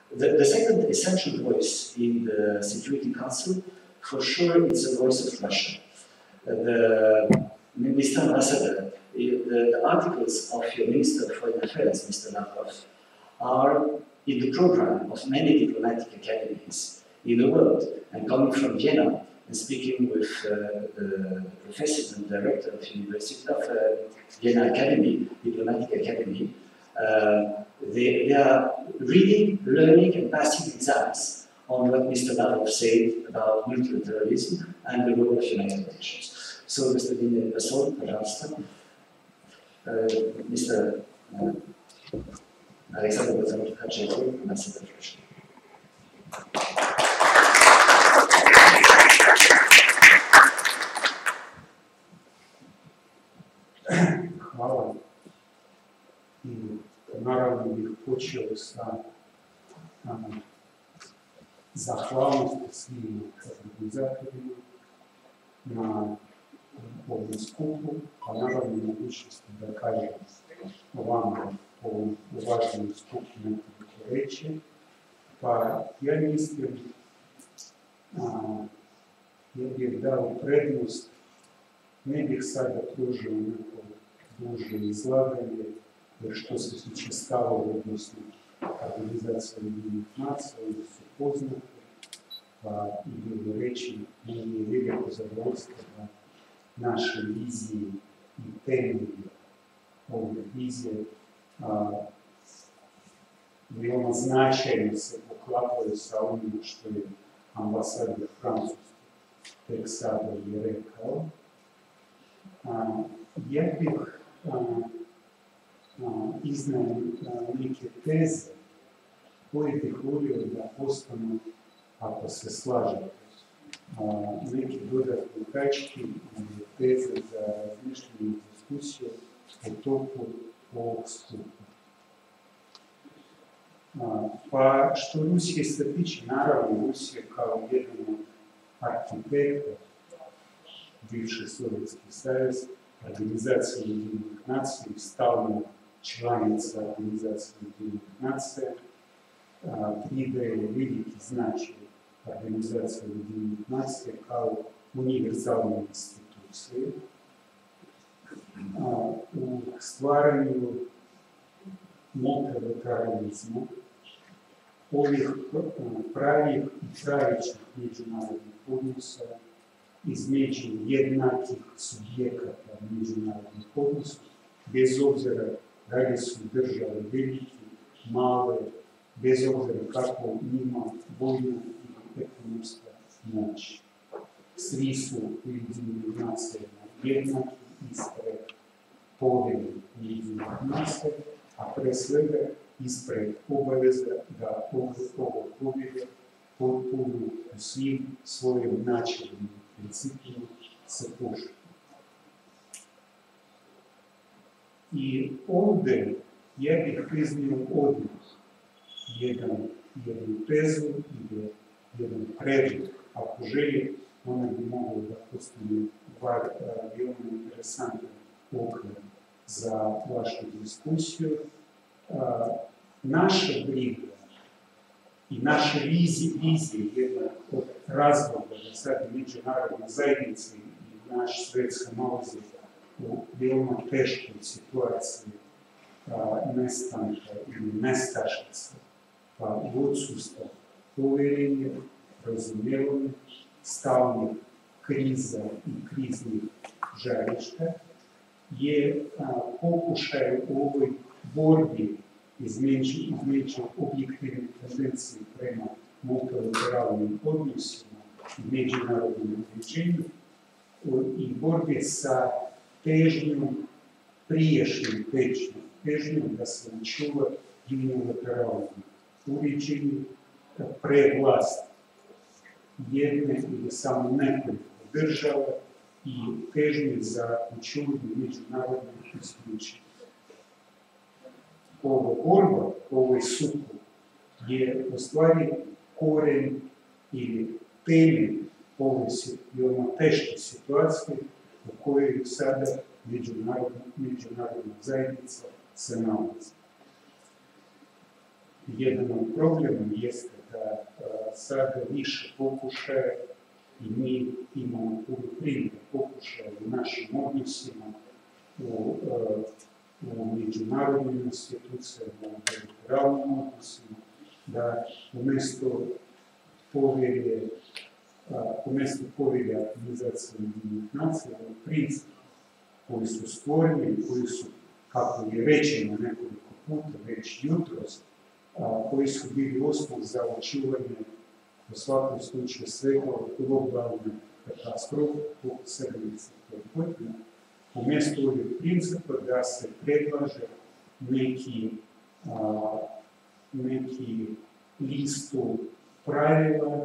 The second essential voice in the Security Council, for sure, is the voice of Russia. Mr. Ambassador, the articles of your Minister of Foreign Affairs, Mr. Lavrov, are in the program of many diplomatic academies in the world. And coming from Vienna and speaking with the professors and director of Vienna Academy, Diplomatic Academy, they are reading, learning, and passing exams on what Mr. Lavrov said about multilateralism and the role of United Nations. So, господин посол, пожалуйста, Mr. Alexander Botsan-Kharchenko, Ambassador of Russia. Hvala. I naravno bih počeo sa zahvalnosti svim organizatorima na ovom skupu, a naravno mogućnosti da kažem vama o važnom skupu nekoliko reći. Pa ja mislim, ja bih dao prednost, ne bih sada pružio neko duže izlaganje, jer što se tiče stavova, odnosno organizacije Ujedinjenih nacija, oni su poznati, pa i bilo reći, meni je veliko zadovoljstvo da naše vizije i temelje ove vizije veoma značajno se poklapaju sa onim što je ambasador Francuske tek sada je rekao. Ja bih iznao neke teze koje bih volio da postanu, ako se slažete, neki dodatni tački teze za razmišljanje i diskusiju o toku ovog skupa. Pa što Rusije se tiče, naravno Rusija kao jedan od arhitekta bivši Sovjetski savez, organizacija Ujedinjenih nacija i stalna članica organizacije Ujedinjenih nacija, pridaje veliki značaj organizacije Ujedinjenih nacija kao univerzalne institucije u stvaranju multilateralizma, ovih pravih i trajičnih međunarodnih odnosa između jednakih subjekata međunarodnih odnosa, bez obzira da li su države velike, male, bez obzira kako njima vojna i ekonomska moć. Svi su Ujedinjenih nacija jednaki ispred povelje Ujedinjenih nacija, a pre svega ispred obaveza da ovo povelje potpuno u svim svojim načelnim principima se poštuje. I ovdje ja bih iznio odnos, jednu tezu ili jedan predlog. Ako želi, ona bi mogla da postane veoma interesantan okvir za vašu diskusiju. Naša briga i naše vizije, jedna od razloga da sad međunarodna zajednica i naš svet se nalazi u veoma teškoj situaciji nestanka ili nestašice, pa i odsustva poverenja, razumijevanja, stalnih kriza i kriznih žarišta, je pokušaj u ovoj borbi između objektivne tendencije prema multilateralnim odnosima i međunarodnom uređenju i borbi sa težnjom, prijašnjom težnjom da se očuva unilateralno uređenje pre vlasti jedne ili samo nekoliko država i težnje za očuvanje međunarodnih isključenja. Ova borba, ovaj sukob je u stvari koren ili temelj ove veoma teške situacije u kojoj sada međunarodna zajednica se nalazi. jedan od problema jeste da sada više pokušaja i mi imamo puno primjera pokušaja u našim odnosima, u međunarodnim institucijama, u bilateralnim odnosima, da umjesto povelje Organizacije Ujedinjenih nacija, princip koji su stvoreni, koji su, kako je rečeno nekoliko puta, već jutros, koji su bili osnov za očuvanje u svakom slučaju svega od globalne katastrofe u 70. godina, umjesto ovih principa da se predlaže neki listu pravila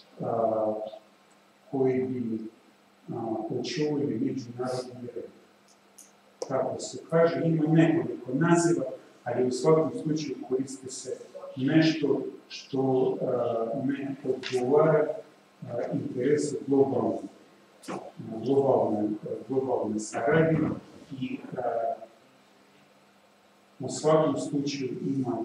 koji bi očuvali međunarodni red. Kako se kaže, ima nekoliko naziva, ali u svakom slučaju koriste se nešto što ne odgovara interesu globalne saradnje i u svakom slučaju ima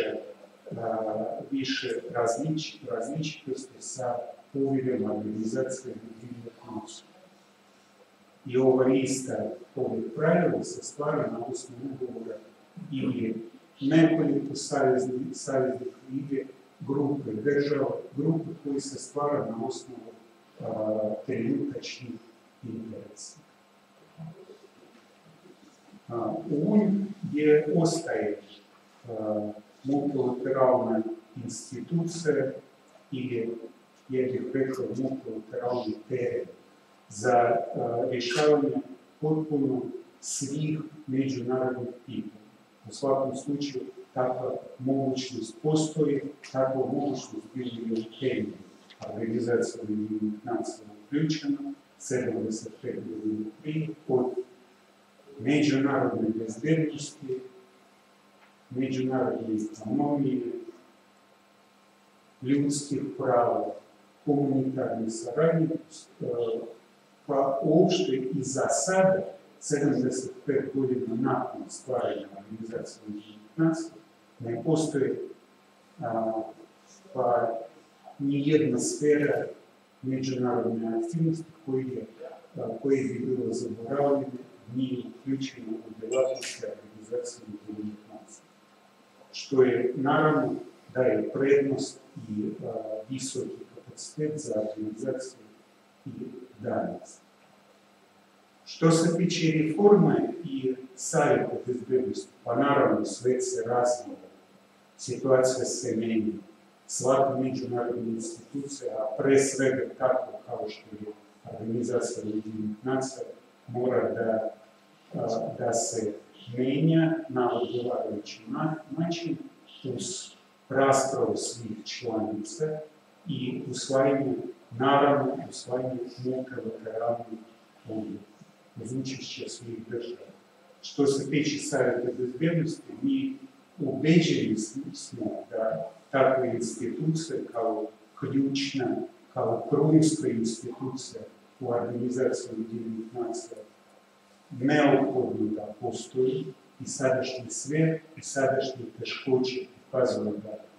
više različitosti sa poveljama Organizacije Ujedinjenih nacija. I ova lista ovih pravila se stvara na osnovu ugovora ili nekoliko saveznih ili grupe država, grupe koji se stvara na osnovu trenutačnih interesa. UN ostaje multilateralna institucija ili, ja bih rekao, multilateralni teren za rješavanje potpuno svih međunarodnih pitanja. U svakom slučaju takva mogućnost postoji, takva mogućnost bila je u temelju Organizacije Ujedinjenih nacija uključena 75 godina prije od međunarodne bezbednosti, međunarodne ekonomije, ljudskih prava, humanitarne saradnje, pa uopšte i za sada, 75 godina nakon stvaranja Organizacije Ujedinjenih nacija, ne postoji pa nijedna sfera međunarodne aktivnosti koje bi bilo zaboravljene, nije uključeno u djelatnosti Organizacije Ujedinjenih nacija. Što je, naravno, daje prednost i visoki kapacitet za organizaciju i danas. Što se tiče reforme i savjeta bezbednosti, pa naravno svet se razvija, situacija se menja. Svaka međunarodna institucija, a pre svega tako kao što je Organizacija Ujedinjenih nacija, mora da se menja na odgovarajući način uz raspravu svih članica i usvajanje multilateralnih odluka uz učešće svih država. Što se tiče savjeta bezbednosti, mi ubeđeni smo da takve institucije kao ključna, kao krunska institucija u Organizaciji Ujedinjenih nacija neophodno da postoji i sadašnji svijet i sadašnje teškoće pokazuju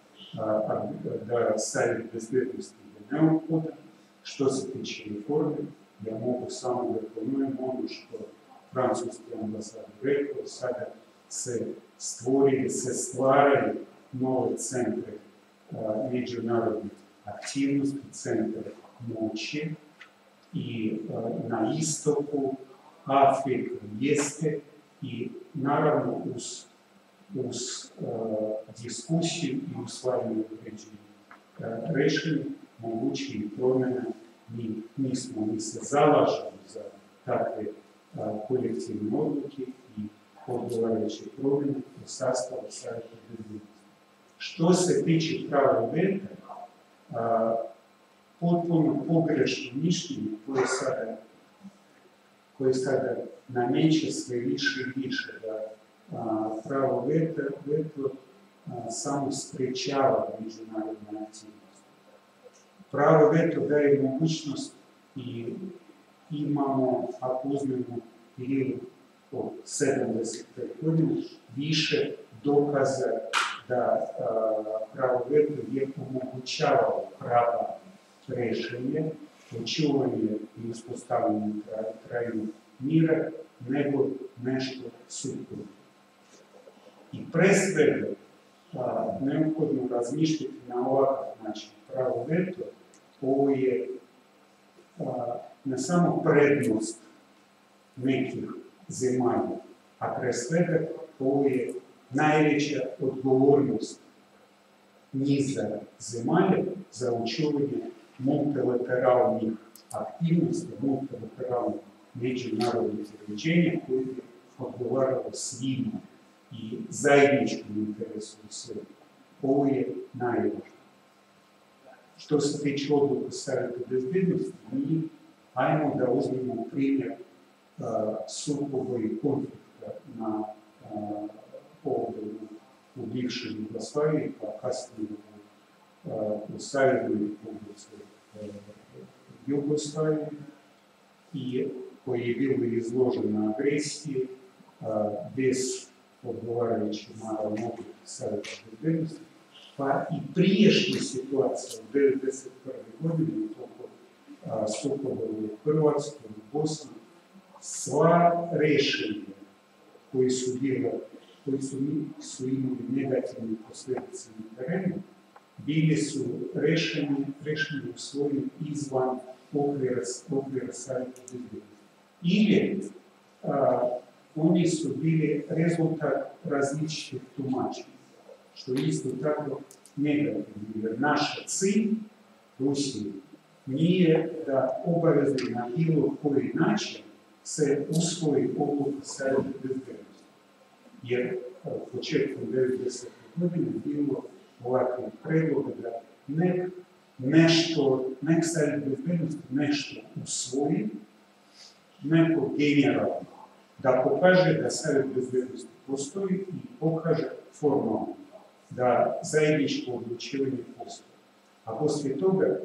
da savjet bezbednosti je neophodan. Što se tiče reforme, ja mogu samo da ponovim ono što francuski ambasador rekao, sada se stvaraju nove centre međunarodne aktivnosti, centre moći i na istoku Afrika jeste i naravno uz diskusiju i usvajanje određenih rešenja, mogućih promjena, mi se zalažemo za takve kolektivne odluke i odgovarajuće promjene u sastavu savjeta bezbednosti. Što se tiče prava veta, potpuno pogrešno mišljenje koje sada nameće sve više i više da pravo veto samo sprečava međunarodne aktivnosti. Pravo veto daje mogućnost i imamo, ako uzmemo period od 75 godina, više dokaza da pravo veto je omogućavalo prava rešenje, očuvanje i uspostavljanje trajnog mira, nego nešto suprotno. I pre svega, neophodno razmišljati na ovakav način. Pravo veto, ovo je ne samo prednost nekih zemalja, a pre svega ovo je najveća odgovornost niza zemalja za očuvanje multilateralnih aktivnosti, multilateralnih međunarodnih uređenja koje bi odgovaralo svima i zajedničkom interesu u svijetu. Ovo je najvažnije. Što se tiče odluka Savjeta bezbednosti, mi ajmo da uzmemo primjer sukoba i konflikta na ovdje u bivšoj Jugoslaviji, pa kasnije u Saveznoj Republici Jugoslaviji, i koji je bilo izložen agresiji bez odgovarajućih naravno odluka Savjeta bezbednosti, pa i priješnje situacije u 1991. godine tokom sukoba u Hrvatskoj, u Bosni, sva rešenja koji su imali negativne posljedice na terenu, bili su rešeni u svojim izvan okvira Savjeta bezbednosti. Ili oni su bili rezultat različitih tumačenja, što je isto tako negativno, jer naš cilj Rusije nije da obavezno na bilo koji način se usvoji odluka Savjeta bezbednosti. Jer početkom 90. godine bilo ovakvih predloga da nek Savjet bezbednosti nešto usvoji, neko generalno, da pokaže da Savjet bezbednosti postoji i pokaže formalno da zajedničko odlučivanje postoji. A poslije toga,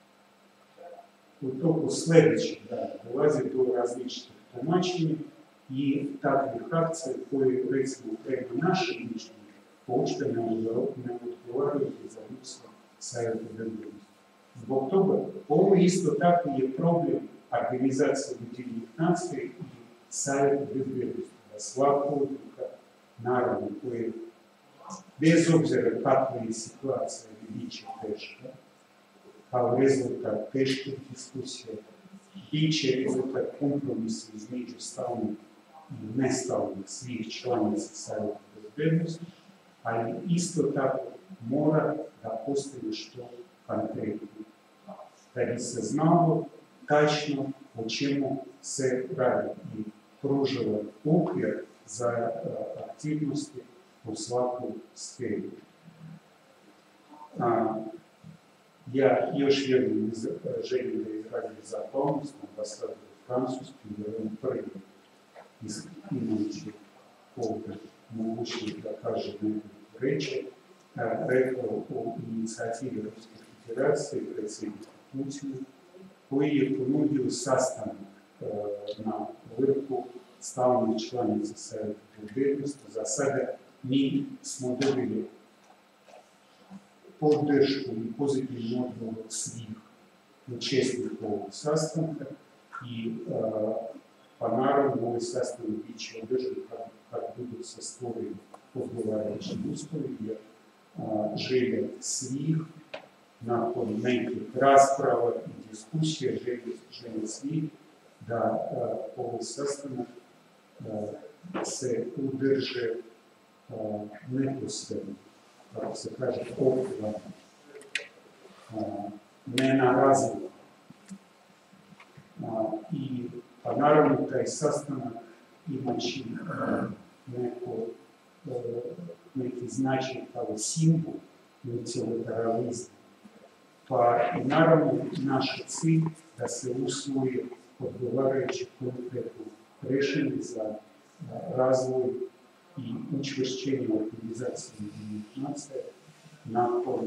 u toku sljedećeg dana dolazi do različitih tumačenja i takvih akcija koje, recimo, prema našem mišljenju, uopšte ne odgovaraju za ljudstvo Savjeta bezbednosti. Zbog toga, ovo isto tako je problem Organizacije Ujedinjenih nacija i Savjeta bezbednosti, da svaka odluka, naravno, koja bez obzira kakva je situacija, bit će teška, kao rezultat teških diskusija, bit će rezultat kompromisa između stalnih i nestalnih svih članica Savjeta bezbednosti, ali isto tako mora da postoji što konkretno, da bi se znalo tačno o čemu se radi i pružava okvir za aktivnosti u svakom sferi. Ja još jednom želim da izrazim zahvalnost ambasadoru Francuske, jer on prvi imajući ovdje mogućnost da kaže nekoliko reči, rekao o inicijativi Ruske federacije i predsjednika Putina, koji je ponudio sastanak na vrhu stalne članice Savjeta bezbednosti. Za sada mi smo dobili podršku i pozitivnu odgovor od svih učesnika ovog sastanka i pa naravno ovaj sastanak bit će održan kad budu se stvorili odgovarajući uslovi, jer želje svih nakon nekih rasprava i diskusije, želje svih da ovaj sastanak se udrže neposredno, kako se kaže, okvirno, ne na razliku. I pa naravno taj sastanak imaće neki značaj kao simbol multilateralizma. Pa i naravno naš cilj da se usvoji odgovarajući konkretno rešenje za razvoj i učvršćenje Organizacije Ujedinjenih nacija nakon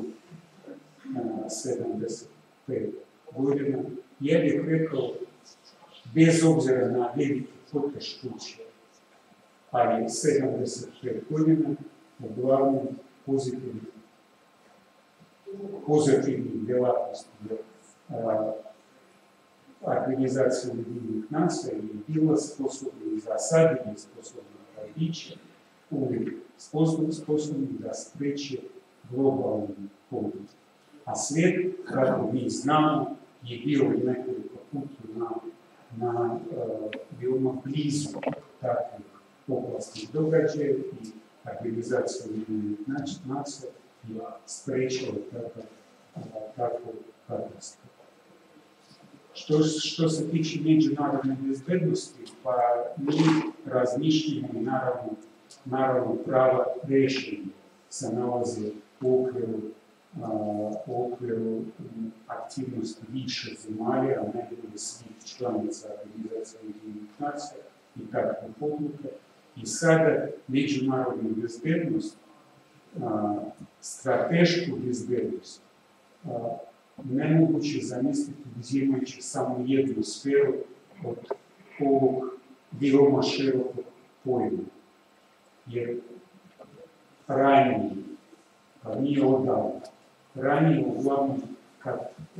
75 godina. Ja bih rekao, bez obzira na velike poteškoće, ali 75 godina, uglavnom pozitivnih djelatnosti Organizacije Ujedinjenih nacija je bila sposobna i za sad je sposobna da biće uvijek sposobni da spreče globalnu podjelu. A svijet, kako mi znamo, je bio nekoliko puta na veoma blizu takvih opasnih događaja i Organizacija Ujedinjenih nacija je sprečala takvu katastrofu. Što se tiče međunarodne bezbednosti, pa mi razmišljamo i naravno prava rješenja se nalaze u okviru aktivnosti više zemalja, a ne svih članica Organizacije Ujedinjenih nacija i takve odluke. I sada međunarodna bezbednost, stratešku bezbednost, nemoguće zamisliti uzimajući samo jednu sferu od ovog veoma širokog pojma. Jer ranije, pa nije odavno, ranije uglavnom kad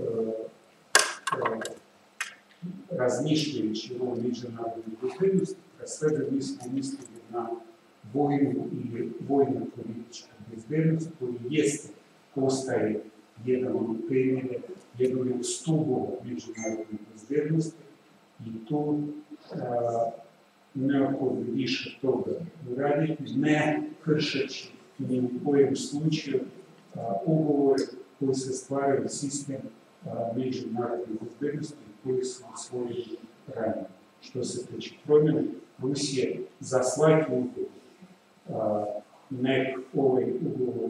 razmišljajući o ovoj međunarodnoj bezbednosti, pre svega mi smo mislili na vojnu ili vojno-političku bezbednost, koji jeste, postaje jedan od temelja, jedan od stubova međunarodne bezbednosti i tu neophodno više toga uraditi, ne kršeći ni u kojem slučaju ugovore koji se stvaraju sistem međunarodne bezbednosti koji su usvojili ranije. Što se tiče promjene, Rusija za svaki ugovor, nek ovaj ugovor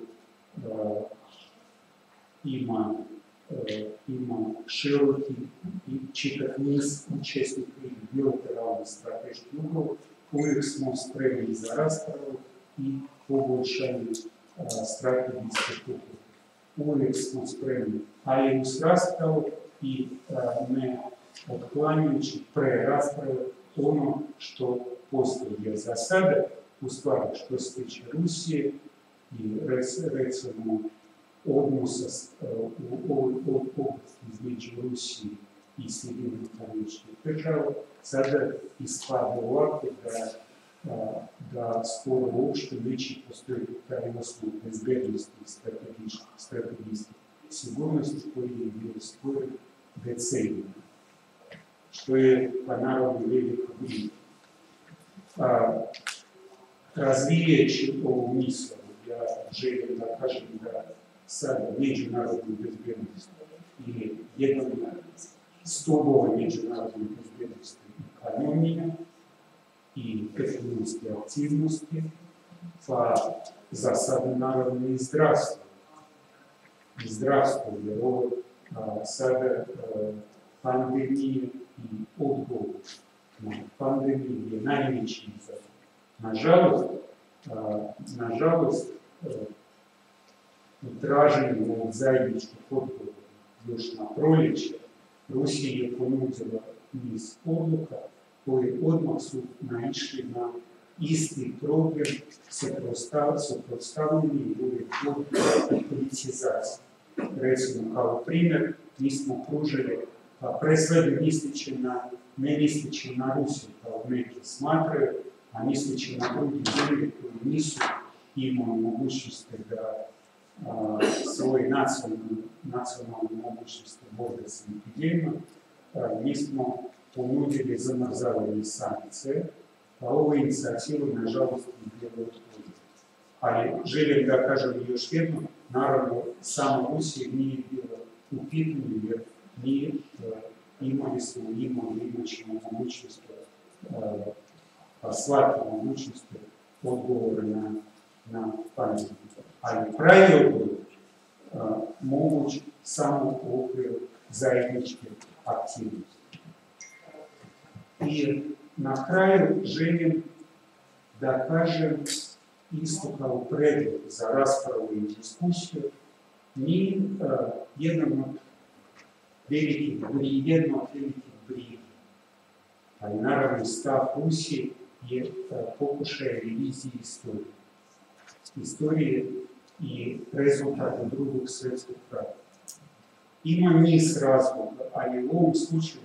ima široki i čitav niz učesnika i bilateralni strateški ugovor, uvijek smo spremni za raspravu i poboljšanje strategijske kulture. Uvijek smo spremni, ali uz raspravu i ne otklanjujući pre rasprave ono što postoji. Jer za sada, u stvari, što se tiče Rusije i recimo odnosa u oblasti između Rusije i Sjedinjenih Američkih Država, sada ispada ovako da skoro uopšte neće postojati taj osnov bezbednosti i strategijske sigurnosti koji je bio stvoren decenijama. Što je, pa naravno, veliko briga. Razvijajući ovu mislu, ja želim da kažem da sada međunarodna bezbednost je jedan od stubova međunarodne bezbednosti ekonomije i ekonomske aktivnosti, pa za sada naravno i zdravstvo. I zdravstvo, jer ovo sada pandemije i odgovor na pandemiju je najveći izazov. Nažalost, u traženju ovog zajedničkog odgovora još na proljeće, Rusija je ponudila niz odluka koje odmah su naišli na isti problem suprotstavljeni i uvijek politizacije. Recimo, kao primjer, mi smo pružili, pa pre svega ne misleći na Rusiju, kao neki smatraju, a misleći na drugi zemlje koji nisu imali mogućnosti da svoje nacionalne mogućnosti borbe s epidemijom, mi smo ponudili zamrzavanje sankcije, a ovu inicijativu, nažalost, je bilo otvoreno. Ali želim da kažem još jedno, naravno, samo Rusija nije bila u pitanju, jer mi imat ćemo mogućnost, svake mogućnosti odgovora na pandemiju. Ali pravi odgovor moguć samo u okviru zajedničke aktivnosti. I na kraju želim da kažem isto kao predlog za raspravu i diskusiju, jedno od velikih briga, ali naravno stav Rusije je pokušaj revizije istorije. Istorije i rezultata Drugog svjetskog rata. Ima niz razloga, ali u ovom slučaju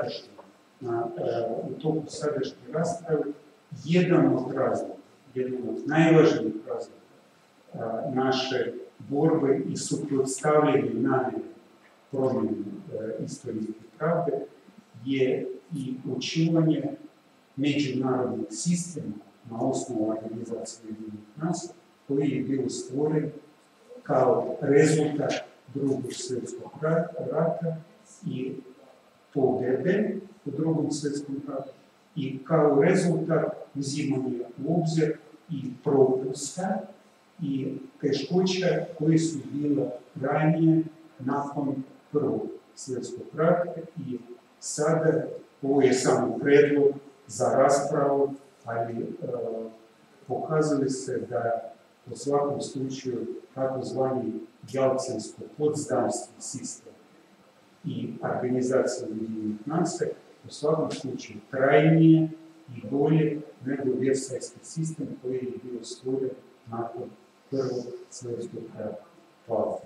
u toku sadašnje rasprave, jedan od najvažnijih razloga naše borbe i suprotstavljanje namjere promjene istorijske pravde je i očuvanje međunarodnog sistema na osnovu Organizacije Ujedinjenih nacija, koji je bio stvoren kao rezultat Drugog svjetskog rata i pobjede u Drugom svjetskom ratu i kao rezultat uzimanja u obzir i propusta i teškoća koje su bile ranije nakon Prvog svjetskog rata i sada ovo je samo predlog za raspravu, ali pokazali se da u svakom slučaju takozvani Jelcinsko-Potsdamski sistem i Organizacija Ujedinjenih nacija u svakom slučaju trajnije i bolje nego Versajski sistem koji je bio stvoren nakon Prvog svjetskog rata. Hvala.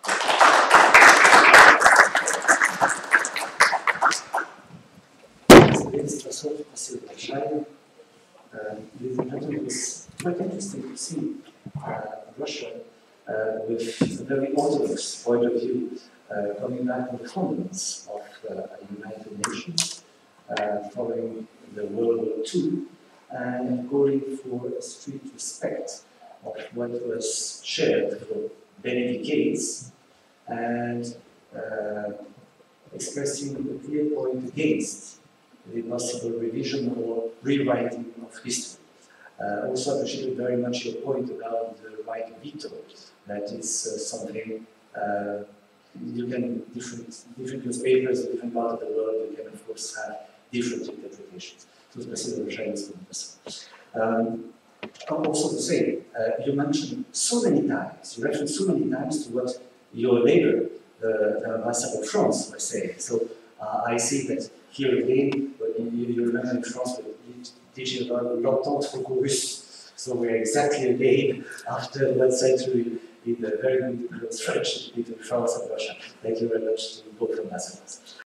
Ladies and gentlemen, it was quite interesting to see Russia with a very orthodox point of view coming back on the fundaments of the United Nations following the World War II and calling for a strict respect of what was shared for many decades and expressing a clear point against the possible revision or rewriting of history. Also appreciated very much your point about the right of veto. That is something you can, different newspapers in different parts of the world, you can of course have different interpretations. So спасибо большое, господин профессор. Also to say, you mentioned so many times, you referenced so many times to what your neighbor, the ambassador of France, was saying. So I see that here again, you remember in France, we're teaching about l'entente franco-russe. So we're exactly again after 1 century in a very good close friendship between France and Russia. Thank you very much to both ambassadors.